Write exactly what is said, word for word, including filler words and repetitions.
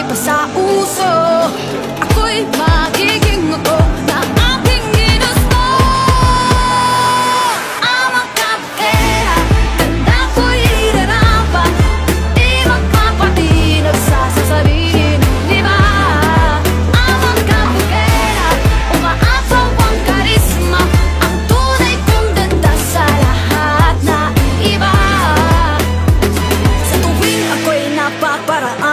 pa sa uso. Ako'y magiging ako na aking ginusto. Ang magkapakera, tanda ko'y irarapa. Di magpapatinag sa sasabihin, di ba? Ang magkapakera, umaasaw ang karisma, ang tunay kong ganda sa lahat na iba. Sa tuwing ako'y napaparaan,